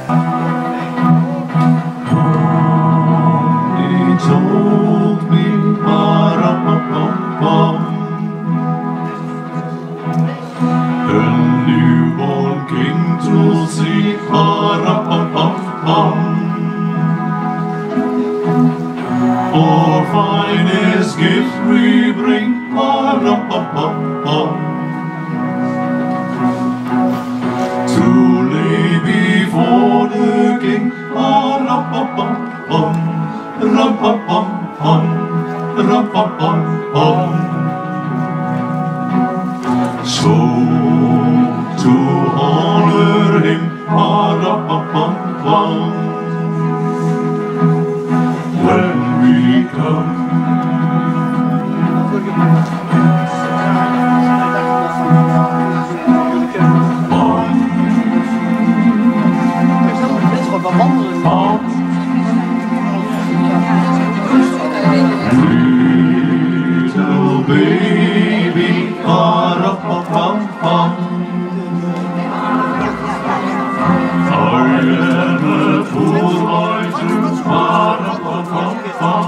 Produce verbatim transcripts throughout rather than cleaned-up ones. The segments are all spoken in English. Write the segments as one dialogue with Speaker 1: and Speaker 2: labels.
Speaker 1: He told me, pa-ra-pa-pam-pam, a newborn king to see, pa-ra-pa-pam-pam. For finest gift we bring, pa-ra-pa-pam-pam, to lay before the king, pa-ra-pa-pam-pam, ra-pa-pam-pam, ra-pa-pam-pam. So to honor him, pa-ra-pa-pam-pam, when we come. Little baby, pa-ra-pa-pam-pam, I am a poor boy too, pa-ra-pa-pam-pam.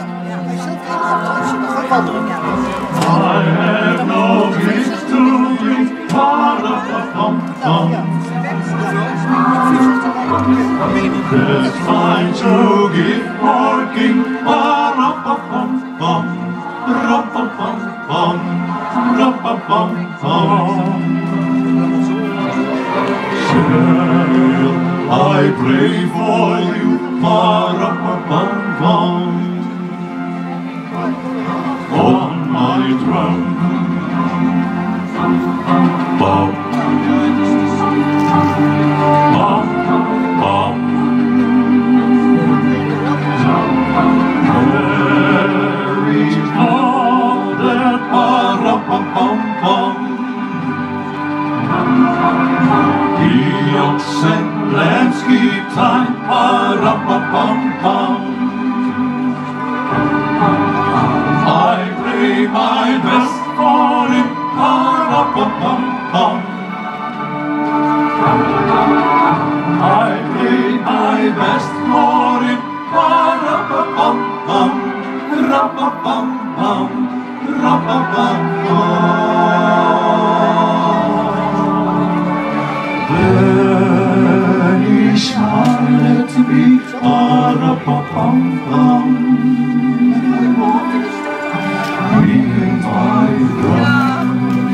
Speaker 1: I have no gift to bring, pa-ra-pa-pam-pam. There's mine to give our king, pa-ra-pa-pam-pam, ra-pa-pam-pam, ra-pa-pam-pam. Shall I pray for you, pa-ra-pa-pam-pam, on my drum, bum, bum, bum. There is all that, pa-ra-pa-pam-pam, the ox and lambs keep time, pa-ra-pa-pam-pam. I play my best for him, pa-ra-pa-pam-pam. I play my best for him, pa-ra-pa-pam-pam, ra-pa-pam-pam, ra-pa-pam-pam. Then he smiled at me, pa-ra-pa-pam-pam, ringing my drum.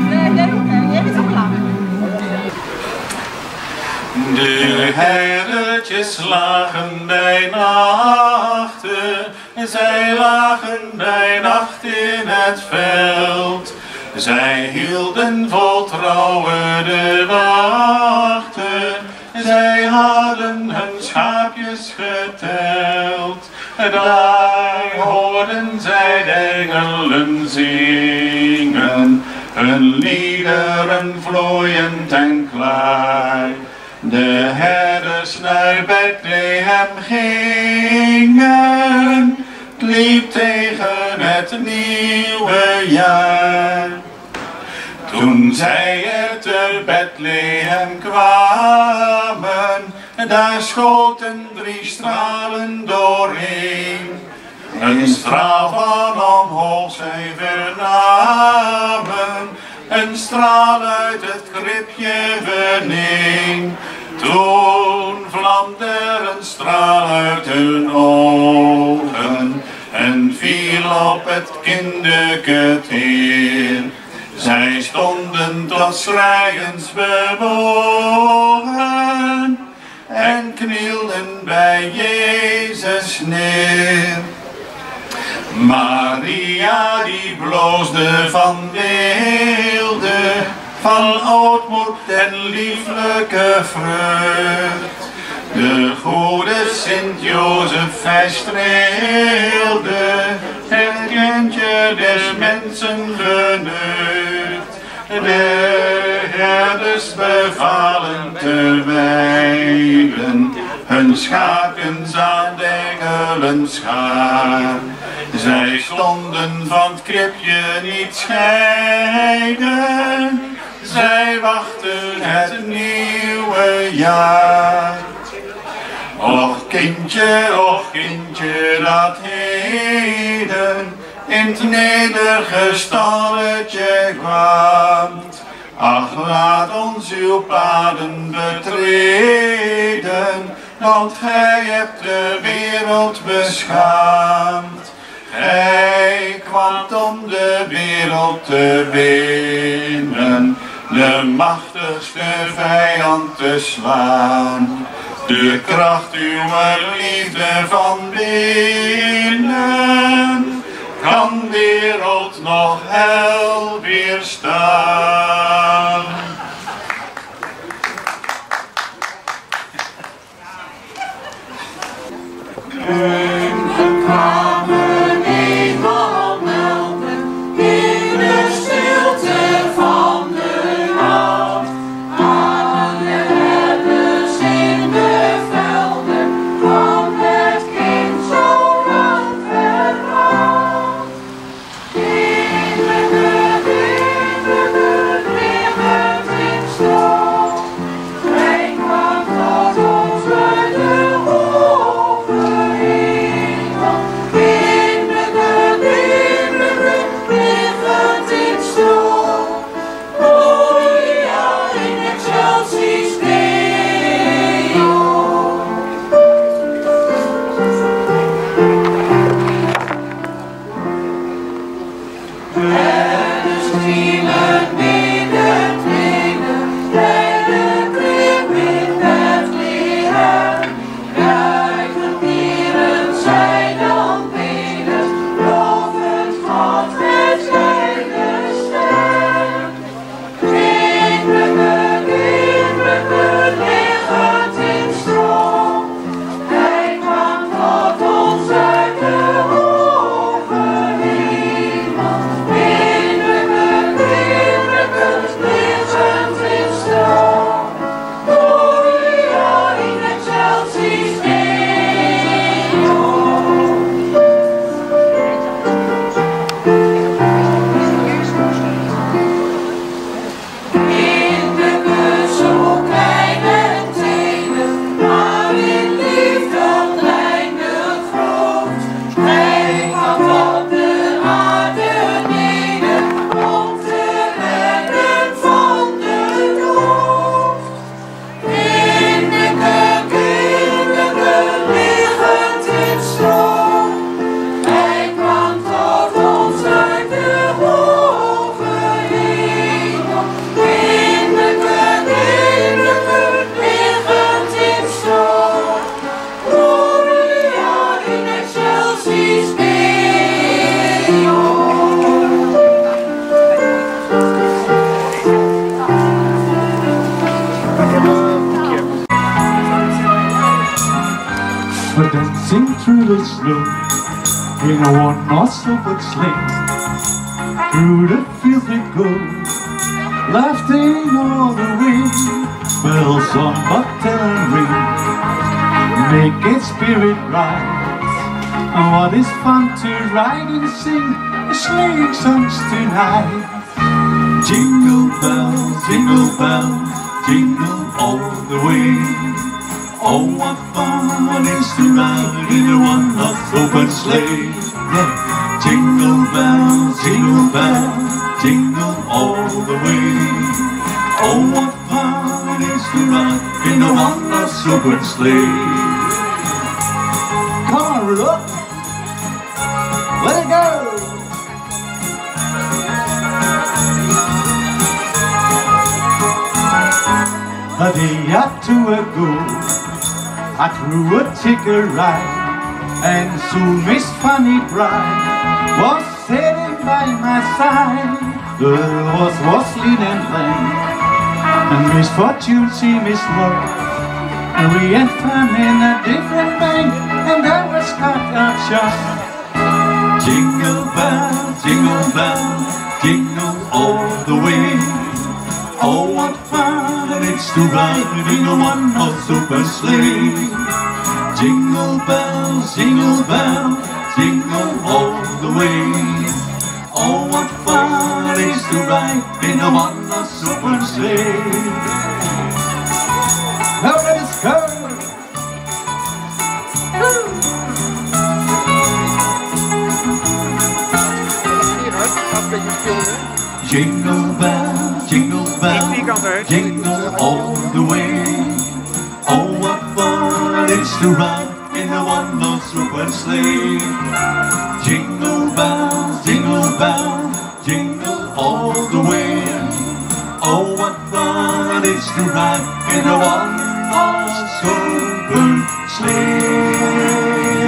Speaker 2: De herdertjes lagen bij nachten, zij lagen bij nacht in het veld. Zij hielden vol trouwen de wachten, zij hadden hun schaapjes geteld. Daar hoorden zij de engelen zingen, hun liederen vloeiend en klaar. De herders naar Bethlehem gingen, het liep tegen het nieuwe jaar. Toen zij er te Bethlehem kwamen, daar schoten drie stralen doorheen. Een straal van omhoog zij vernamen, een straal uit het kribje veneen. Toen vlamde er een straal uit hun ogen en viel op het kindeke teer. Zij stonden tot schreiens bewogen en knielden bij Jezus neer. Maria die bloosde van weelde, van ootmoed en lieflijke vreugd. De goede Sint Jozef hij streelde, het kindje des mensen geneugd. De herders bevalen te wijden, hun schakens aan de engelen schaar. Zij stonden van het kribje niet scheiden, zij wachten het nieuwe jaar. Kindje, och kindje, dat heden in het nederige stalletje kwaamt. Ach, laat ons uw paden betreden, want gij hebt de wereld beschaamd. Gij kwaamt om de wereld te winnen, de machtigste vijand te slaan. De kracht uw liefde van binnen kan wereld nog hel weerstaan.
Speaker 1: Dancing through the snow in a one-horse open sleigh. Through the fields we go, laughing all the way. Bells on bobtail and ring, making spirit rise. And what is fun to ride and sing the sleighing songs tonight. Jingle bells, jingle bells, jingle all the way. Oh, what fun it is to ride in a one-horse open sleigh. Yeah. Jingle bells, jingle bells, jingle all the way. Oh, what fun it is to ride in a one-horse open sleigh. Come on, Rudolph. Let it go. A day or two ago, I threw a ticker ride, and soon Miss Fanny Bride was sitting by my side. The little horse was lean and lame, and Miss Fortune she missed more. And we had fun in a different bank, and that was not our shot. Jingle bells, jingle bells, jingle all the way. Oh, what fun it is to ride in a one-horse open sleigh. Jingle bells, jingle bells, jingle all the way. Oh, what fun it is to ride in a one-horse open sleigh. Now let us go. Jingle bell, jingle bell, jingle all the way. Oh, what fun it is to ride in the one-horse open sleigh. Jingle bells, jingle bells, jingle all the way. Oh, what fun it is to ride in the one-horse open sleigh.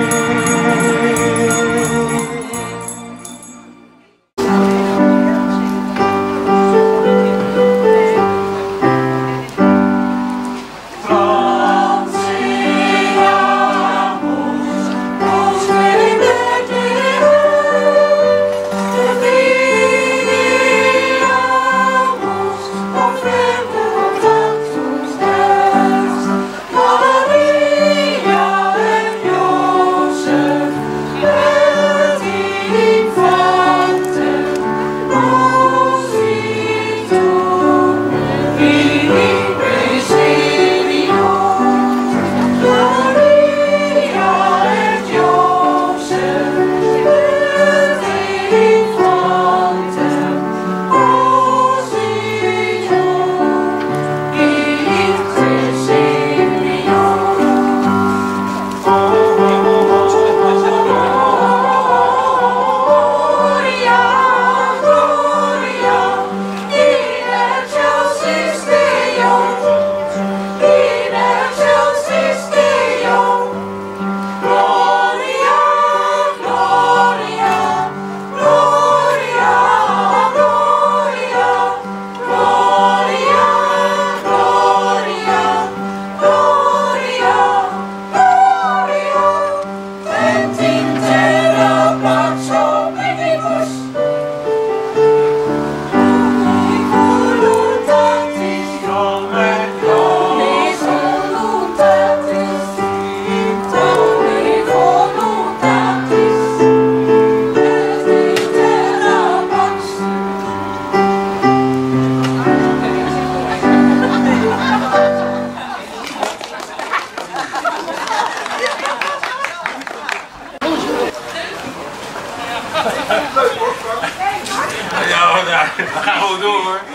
Speaker 2: Ja, daar gaan we door hoor.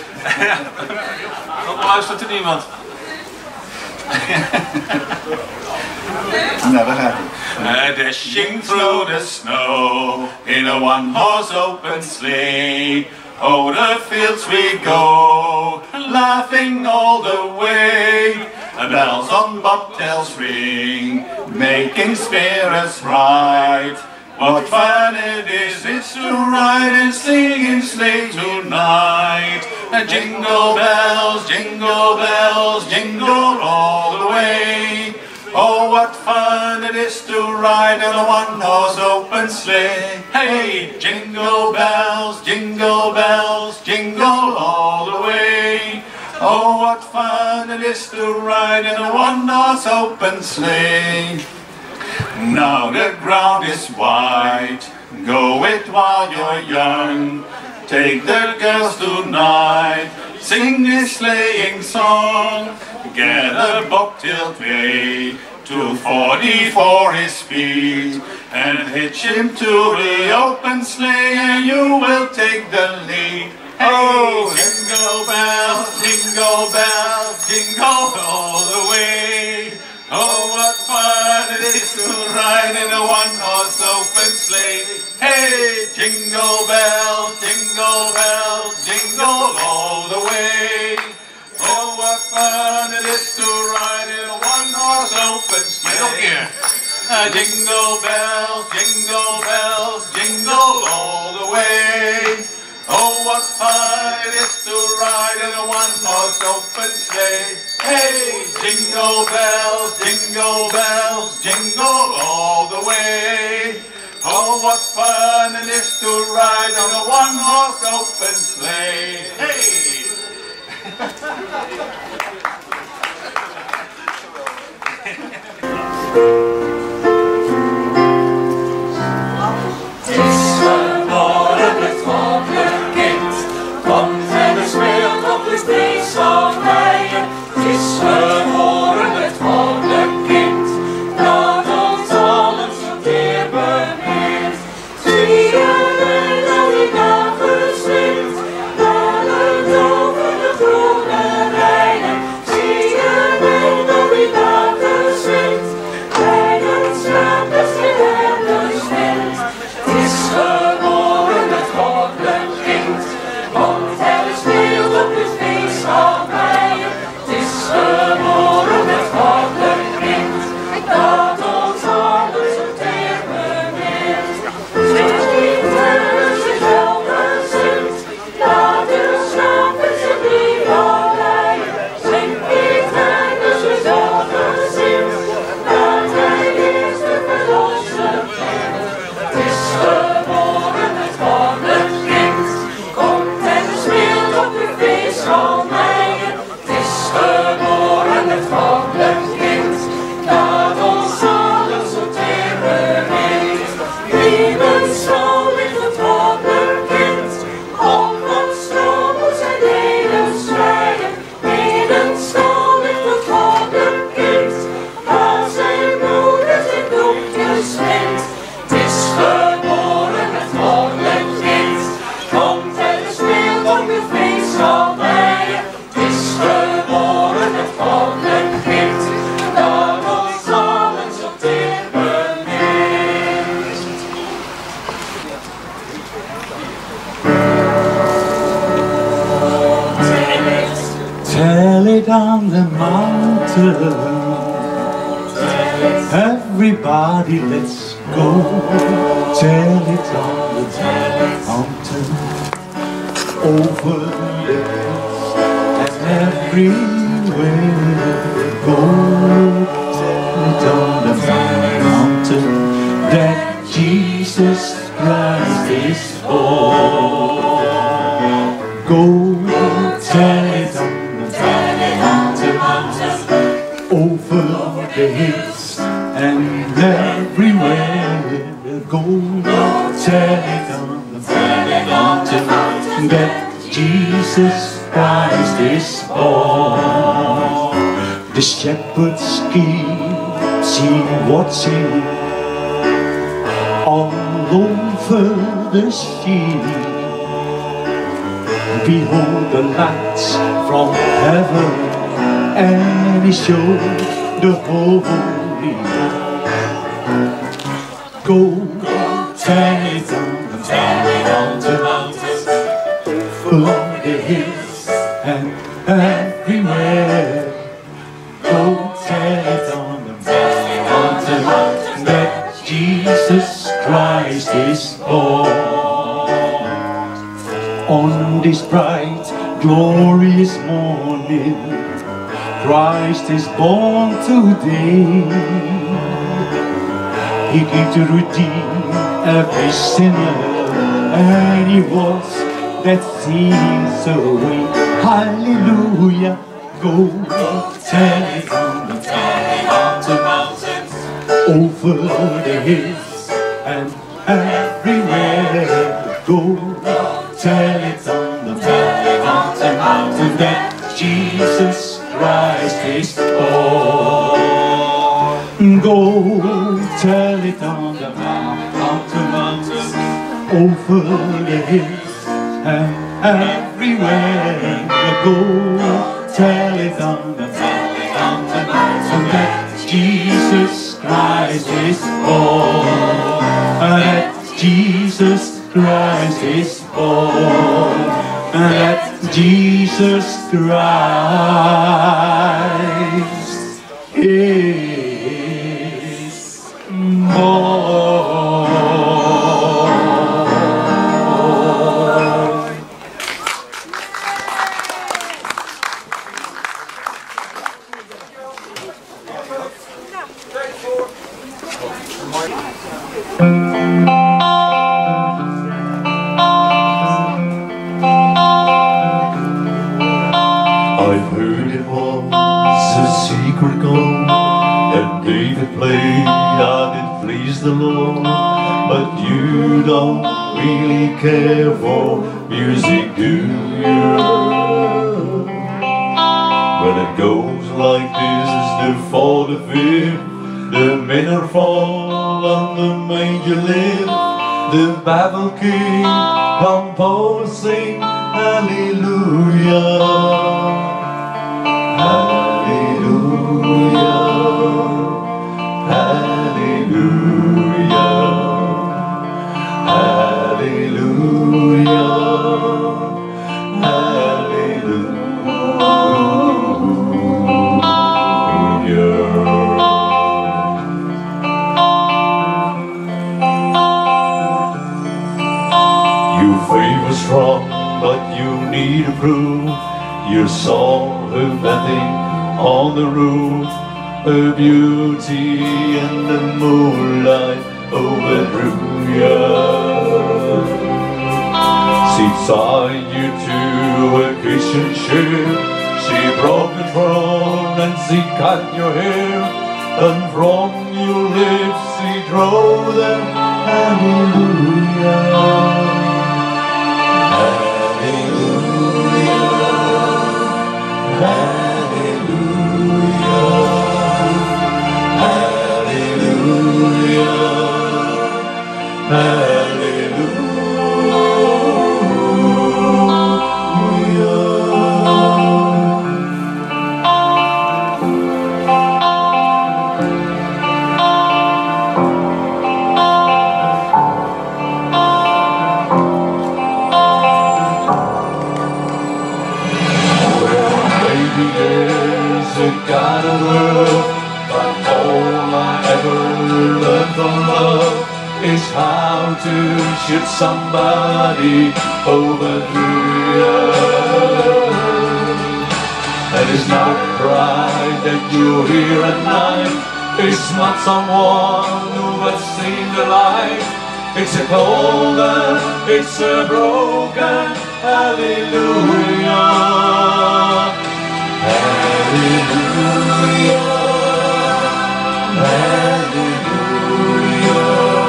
Speaker 2: Wat luistert er niemand?
Speaker 1: Nou, daar gaat
Speaker 2: hij. Dashing through the snow in a one-horse open sleigh. Oh, the fields we go, laughing all the way. The bells on bobtails ring, making spirits bright. What fun it is, it's to ride and sing in sleigh tonight. And jingle bells, jingle bells, jingle all the way. Oh, what fun it is to ride in a one-horse open sleigh. Hey, jingle bells, jingle bells, jingle all the way. Oh, what fun it is to ride in a one-horse open sleigh. Now the ground is white, go it while you're young. Take the girls tonight, sing this sleighing song. Get a bobtail way, two forty for his speed, and hitch him to the open sleigh, and you will take the lead. Hey, oh, jingle bells, jingle bells, jingle all the way. Oh, what fun it is to ride in a one-horse open sleigh. Hey, jingle bells, jingle bells, jingle all the way. Oh, what fun it is to ride in a one-horse open sleigh. Nog een keer. Uh, jingle bells, jingle bells, jingle all the way. Oh, what fun it is to ride in a one-horse open sleigh. Hey, jingle bells, jingle bells, jingle all the way. Oh, what fun it is to ride on a one-horse open sleigh. Hey!
Speaker 1: it on the mountain. Everybody, let's go. Tell it on the mountain. Over the hills and everywhere. Go. Tell it on the mountain that Jesus Christ is born. Go. Tell it on the mountain. Over the hills and everywhere. Go, tell it on the mountain that Jesus Christ is born. The shepherds keep see watching all over the sheep. Behold the lights from heaven, and he showed the holy. Go, tell it on the mountain, over the hills and everywhere. Go, tell it on the mountain that Jesus Christ is born. On this bright, glorious morning, Christ is born today. He came to redeem every sinner, and he was that sins away. Hallelujah, go tell it on the mountains, over the hills and everywhere. Go tell it on the mountain that Jesus Christ is born. Go tell it on the mountain, over the hills and everywhere. Go tell it on the mountain that Jesus Christ is born. That Jesus Christ is born. That Jesus Christ is born.
Speaker 3: I've heard it was a secret goal that David played and it pleased the Lord, but you don't really care for music, do you? Well, it goes like this: the fourth, the fifth, the minor fall and the major lift, the Babel King composing hallelujah. Hallelujah, hallelujah, hallelujah, hallelujah. You favor strong, but you need to prove you saw her bathing on the roof, her beauty in the moonlight overdrew you. She tied you to a Christian ship, she broke the throne and she cut your hair, and from your lips she drove them hallelujah. Hallelujah, hallelujah, hallelujah, hallelujah. to shoot somebody over the earth. And it's not a cry that you hear at night. It's not someone who has seen the light. It's a golden, it's a broken hallelujah. Hallelujah. Hallelujah.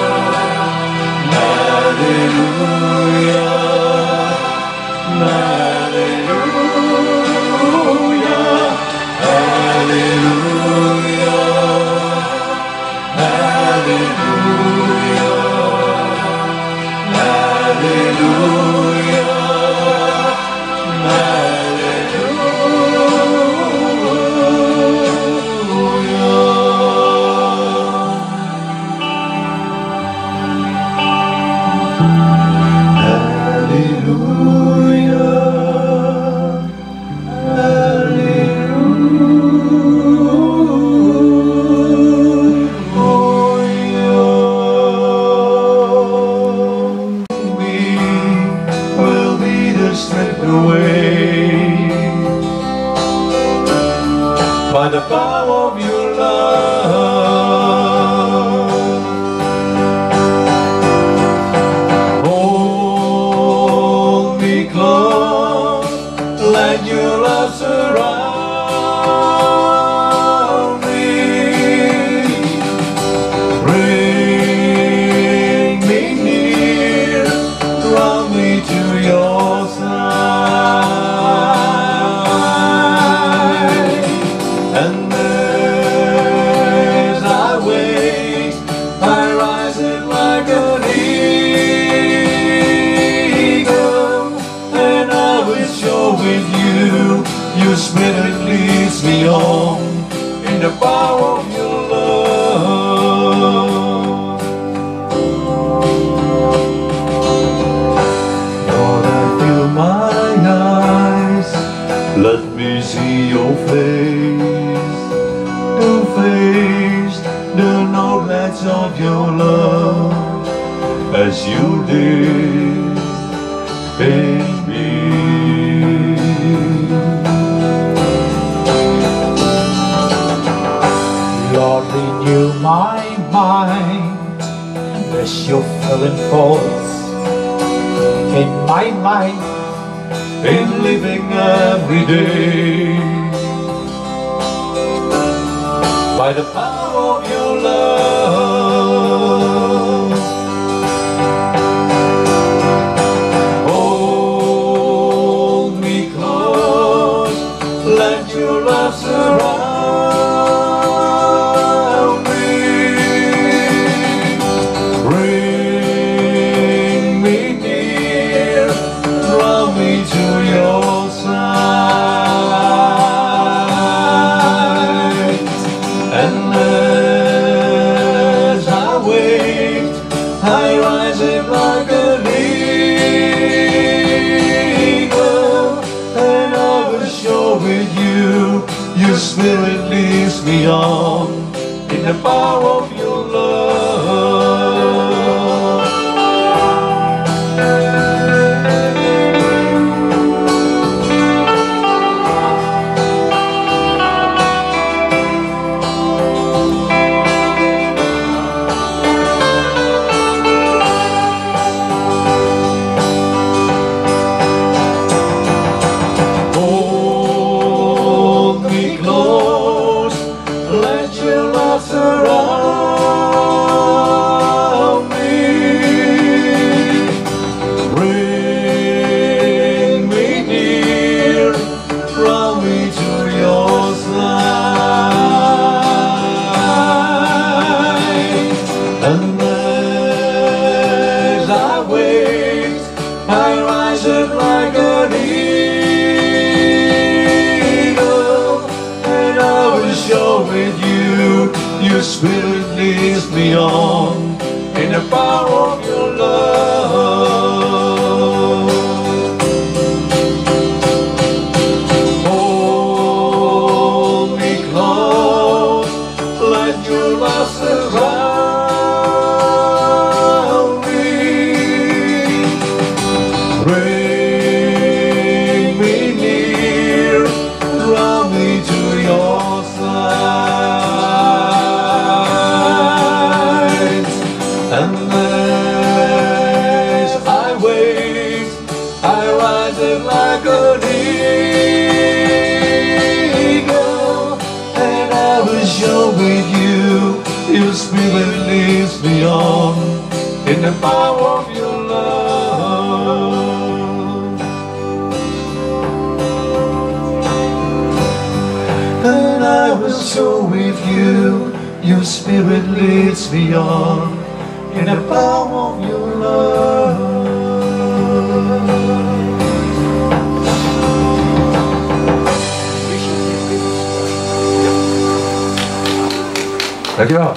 Speaker 3: Hallelujah. Hallelujah. Hallelujah. By the power of your love, hold me close, let your love surround me, bring me near, draw me to your side. And as I wait, I rise up like an eagle, and I will show with you, your spirit leads me on in the power of your love. Lord, I fill my eyes, let me see your face. Face the knowledge of your love as you did in me.
Speaker 4: Lord, renew my mind as your filling falls in my life,
Speaker 3: in living every day. By the power of your love, hold me close, let your love surround me, bring me near, draw me to your side. And as I wait, I rise up like an eagle, and I will show with you, your spirit leads me on in the power of your love. Surround me, bring me near, draw me to your side. And as I wait, I rise up like an eagle, and I will show with you, your spirit leads me on in the power of your love. Hold me close, let your love surround me, angel with you, your spirit leads me on in the power of your love. And I will soar with you, your spirit leads me on in the power of your love. Dankjewel.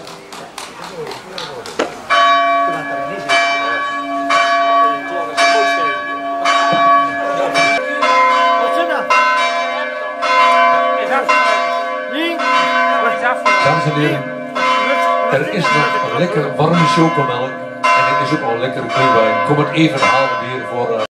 Speaker 3: Dames en heren, er is nog lekker warme chocomelk en er is ook al lekkere glühwein. Kom het even halen hier voor... Uh